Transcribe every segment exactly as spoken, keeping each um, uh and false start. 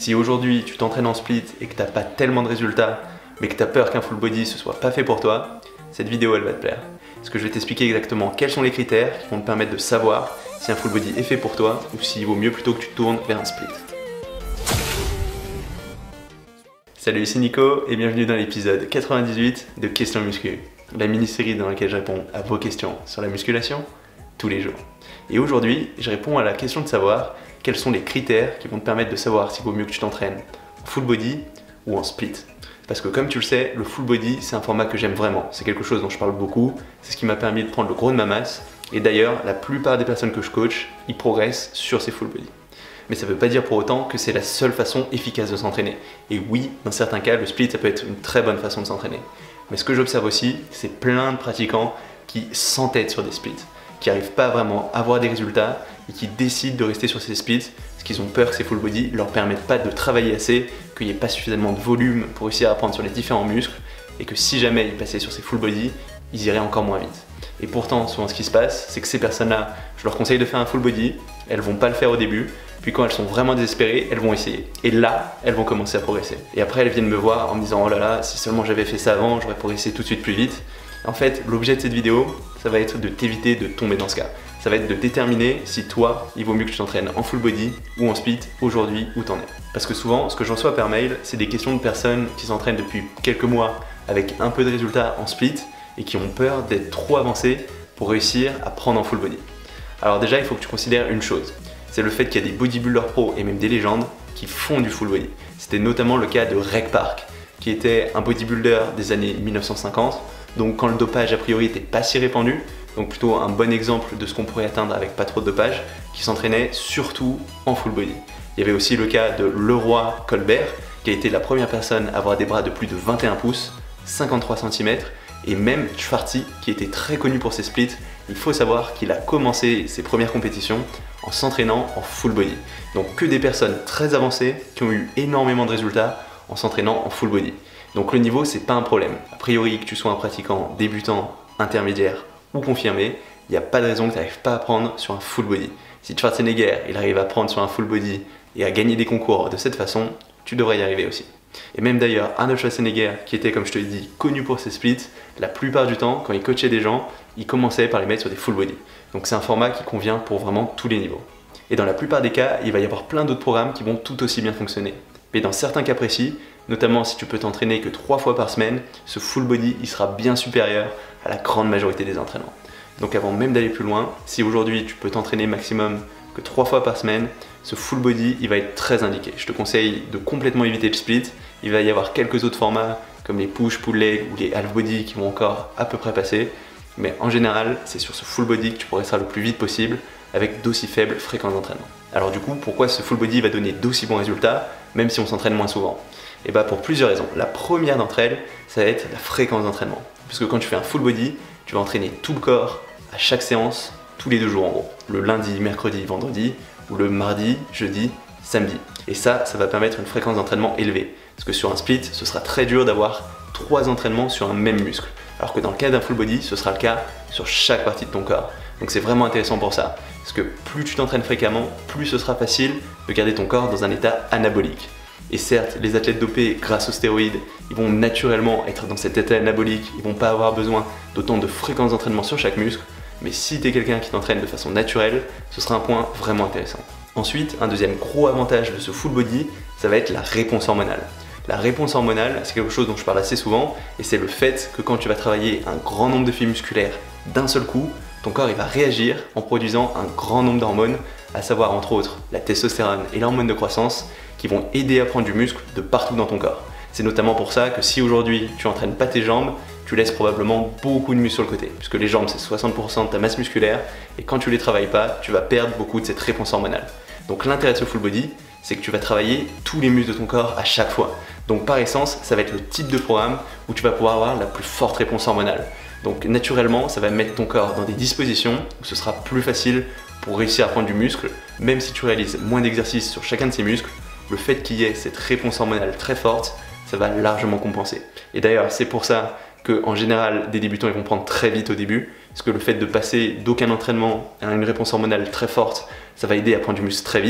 Si aujourd'hui tu t'entraînes en split et que tu n'as pas tellement de résultats, mais que tu as peur qu'un full body ce soit pas fait pour toi, cette vidéo elle va te plaire. Parce que je vais t'expliquer exactement quels sont les critères qui vont te permettre de savoir si un full body est fait pour toi ou s'il vaut mieux plutôt que tu te tournes vers un split. Salut, c'est Nico et bienvenue dans l'épisode quatre-vingt-dix-huit de Questions Muscu, la mini-série dans laquelle je réponds à vos questions sur la musculation tous les jours. Et aujourd'hui, je réponds à la question de savoir quels sont les critères qui vont te permettre de savoir s'il vaut mieux que tu t'entraînes en full body ou en split. Parce que comme tu le sais, le full body c'est un format que j'aime vraiment, c'est quelque chose dont je parle beaucoup, c'est ce qui m'a permis de prendre le gros de ma masse, et d'ailleurs la plupart des personnes que je coach, ils progressent sur ces full body. Mais ça ne veut pas dire pour autant que c'est la seule façon efficace de s'entraîner. Et oui, dans certains cas, le split ça peut être une très bonne façon de s'entraîner. Mais ce que j'observe aussi, c'est plein de pratiquants qui s'entêtent sur des splits, qui n'arrivent pas vraiment à avoir des résultats et qui décident de rester sur ces splits parce qu'ils ont peur que ces full body ne leur permettent pas de travailler assez, qu'il n'y ait pas suffisamment de volume pour réussir à prendre sur les différents muscles et que si jamais ils passaient sur ces full body, ils iraient encore moins vite. Et pourtant, souvent ce qui se passe, c'est que ces personnes-là, je leur conseille de faire un full body, elles vont pas le faire au début, puis quand elles sont vraiment désespérées, elles vont essayer. Et là, elles vont commencer à progresser. Et après, elles viennent me voir en me disant « Oh là là, si seulement j'avais fait ça avant, j'aurais progressé tout de suite plus vite ». En fait, l'objet de cette vidéo, ça va être de t'éviter de tomber dans ce cas. Ça va être de déterminer si toi, il vaut mieux que tu t'entraînes en full body ou en split aujourd'hui où t'en es. Parce que souvent, ce que je reçois par mail, c'est des questions de personnes qui s'entraînent depuis quelques mois avec un peu de résultats en split et qui ont peur d'être trop avancées pour réussir à prendre en full body. Alors déjà, il faut que tu considères une chose. C'est le fait qu'il y a des bodybuilders pro et même des légendes qui font du full body. C'était notamment le cas de Reg Park, qui était un bodybuilder des années mille neuf cent cinquante, donc quand le dopage a priori n'était pas si répandu, donc plutôt un bon exemple de ce qu'on pourrait atteindre avec pas trop de dopage, qui s'entraînait surtout en full body. Il y avait aussi le cas de Leroy Colbert, qui a été la première personne à avoir des bras de plus de vingt et un pouces, cinquante-trois centimètres, et même Schwartzy, qui était très connu pour ses splits. Il faut savoir qu'il a commencé ses premières compétitions en s'entraînant en full body. Donc que des personnes très avancées qui ont eu énormément de résultats en s'entraînant en full body. Donc le niveau, c'est pas un problème. A priori, que tu sois un pratiquant débutant, intermédiaire ou confirmé, il n'y a pas de raison que tu n'arrives pas à prendre sur un full body. Si Schwarzenegger il arrive à prendre sur un full body et à gagner des concours de cette façon, tu devrais y arriver aussi. Et même d'ailleurs, Arnold Schwarzenegger, qui était comme je te l'ai dit, connu pour ses splits, la plupart du temps, quand il coachait des gens, il commençait par les mettre sur des full body. Donc c'est un format qui convient pour vraiment tous les niveaux. Et dans la plupart des cas, il va y avoir plein d'autres programmes qui vont tout aussi bien fonctionner. Mais dans certains cas précis, notamment si tu peux t'entraîner que trois fois par semaine, ce full body il sera bien supérieur à la grande majorité des entraînements. Donc avant même d'aller plus loin, si aujourd'hui tu peux t'entraîner maximum que trois fois par semaine, ce full body il va être très indiqué. Je te conseille de complètement éviter le split. Il va y avoir quelques autres formats comme les push, pull leg ou les half body qui vont encore à peu près passer. Mais en général, c'est sur ce full body que tu progresseras le plus vite possible avec d'aussi faibles fréquences d'entraînement. Alors du coup, pourquoi ce full body va donner d'aussi bons résultats même si on s'entraîne moins souvent? Et bah pour plusieurs raisons. La première d'entre elles, ça va être la fréquence d'entraînement. Parce que quand tu fais un full body, tu vas entraîner tout le corps à chaque séance, tous les deux jours en gros. Le lundi, mercredi, vendredi, ou le mardi, jeudi, samedi. Et ça, ça va permettre une fréquence d'entraînement élevée. Parce que sur un split, ce sera très dur d'avoir trois entraînements sur un même muscle. Alors que dans le cas d'un full body, ce sera le cas sur chaque partie de ton corps. Donc c'est vraiment intéressant pour ça. Parce que plus tu t'entraînes fréquemment, plus ce sera facile de garder ton corps dans un état anabolique. Et certes, les athlètes dopés grâce aux stéroïdes, ils vont naturellement être dans cet état anabolique, ils vont pas avoir besoin d'autant de fréquences d'entraînement sur chaque muscle, mais si tu es quelqu'un qui t'entraîne de façon naturelle, ce sera un point vraiment intéressant. Ensuite, un deuxième gros avantage de ce full body, ça va être la réponse hormonale. La réponse hormonale, c'est quelque chose dont je parle assez souvent, et c'est le fait que quand tu vas travailler un grand nombre de fibres musculaires d'un seul coup, ton corps il va réagir en produisant un grand nombre d'hormones, à savoir entre autres la testostérone et l'hormone de croissance, qui vont aider à prendre du muscle de partout dans ton corps. C'est notamment pour ça que si aujourd'hui tu n'entraînes pas tes jambes, tu laisses probablement beaucoup de muscles sur le côté, puisque les jambes c'est soixante pour cent de ta masse musculaire, et quand tu les travailles pas, tu vas perdre beaucoup de cette réponse hormonale. Donc l'intérêt de ce full body, c'est que tu vas travailler tous les muscles de ton corps à chaque fois. Donc par essence, ça va être le type de programme où tu vas pouvoir avoir la plus forte réponse hormonale. Donc naturellement, ça va mettre ton corps dans des dispositions où ce sera plus facile pour réussir à prendre du muscle, même si tu réalises moins d'exercices sur chacun de ces muscles, le fait qu'il y ait cette réponse hormonale très forte, ça va largement compenser. Et d'ailleurs, c'est pour ça qu'en général, des débutants ils vont prendre très vite au début, parce que le fait de passer d'aucun entraînement à une réponse hormonale très forte, ça va aider à prendre du muscle très vite,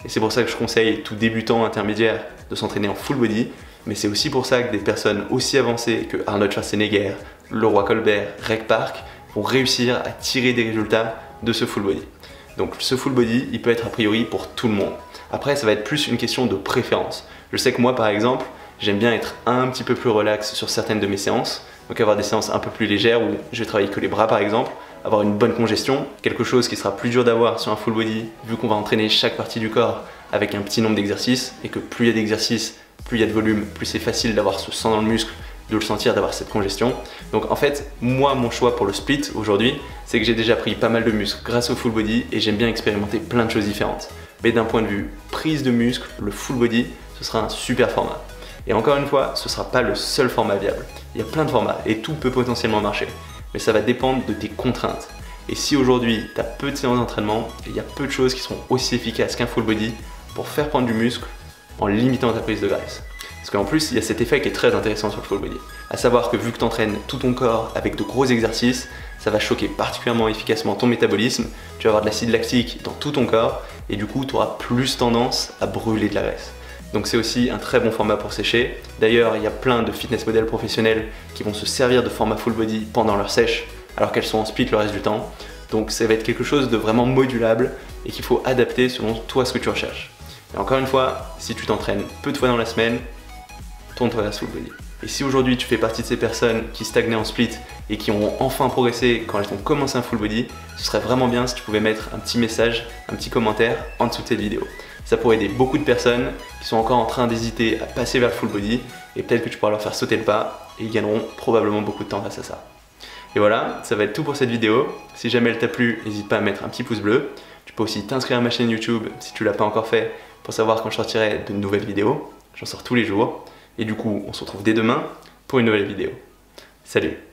Et c'est pour ça que je conseille tout débutant intermédiaire de s'entraîner en full body, mais c'est aussi pour ça que des personnes aussi avancées que Arnold Schwarzenegger, Leroy Colbert, Rec Park vont réussir à tirer des résultats de ce full body. Donc ce full body, il peut être a priori pour tout le monde. Après, ça va être plus une question de préférence. Je sais que moi, par exemple, j'aime bien être un petit peu plus relax sur certaines de mes séances, donc avoir des séances un peu plus légères où je vais travailler que les bras par exemple, avoir une bonne congestion, quelque chose qui sera plus dur d'avoir sur un full body vu qu'on va entraîner chaque partie du corps avec un petit nombre d'exercices et que plus il y a d'exercices, plus il y a de volume, plus c'est facile d'avoir ce sang dans le muscle, de le sentir, d'avoir cette congestion. Donc en fait, moi mon choix pour le split aujourd'hui, c'est que j'ai déjà pris pas mal de muscles grâce au full body et j'aime bien expérimenter plein de choses différentes. Mais d'un point de vue prise de muscle, le full body, ce sera un super format. Et encore une fois, ce ne sera pas le seul format viable. Il y a plein de formats et tout peut potentiellement marcher. Mais ça va dépendre de tes contraintes. Et si aujourd'hui, tu as peu de séances d'entraînement, il y a peu de choses qui seront aussi efficaces qu'un full body pour faire prendre du muscle en limitant ta prise de graisse. Parce qu'en plus, il y a cet effet qui est très intéressant sur le full body. À savoir que vu que tu entraînes tout ton corps avec de gros exercices, ça va choquer particulièrement efficacement ton métabolisme, tu vas avoir de l'acide lactique dans tout ton corps et du coup, tu auras plus tendance à brûler de la graisse. Donc c'est aussi un très bon format pour sécher. D'ailleurs, il y a plein de fitness modèles professionnels qui vont se servir de format full body pendant leur sèche alors qu'elles sont en split le reste du temps. Donc ça va être quelque chose de vraiment modulable et qu'il faut adapter selon toi ce que tu recherches. Et encore une fois, si tu t'entraînes peu de fois dans la semaine, tourne-toi vers full body. Et si aujourd'hui tu fais partie de ces personnes qui stagnaient en split et qui ont enfin progressé quand elles ont commencé un full body, ce serait vraiment bien si tu pouvais mettre un petit message, un petit commentaire en dessous de cette vidéo. Ça pourrait aider beaucoup de personnes qui sont encore en train d'hésiter à passer vers le full body et peut-être que tu pourras leur faire sauter le pas et ils gagneront probablement beaucoup de temps grâce à ça. Et voilà, ça va être tout pour cette vidéo. Si jamais elle t'a plu, n'hésite pas à mettre un petit pouce bleu. Tu peux aussi t'inscrire à ma chaîne YouTube si tu l'as pas encore fait pour savoir quand je sortirai de nouvelles vidéos. J'en sors tous les jours. Et du coup, on se retrouve dès demain pour une nouvelle vidéo. Salut!